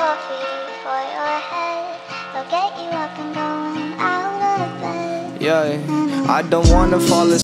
coffee for your head. They'll get you up and going out of bed. Yeah, I don't wanna fall asleep.